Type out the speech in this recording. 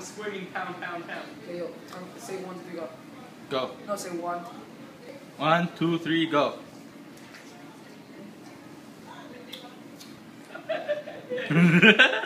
screaming pound. Okay, yo, say 1, 2, 3, go. Go. No, say 1. 1, 2, 3, go.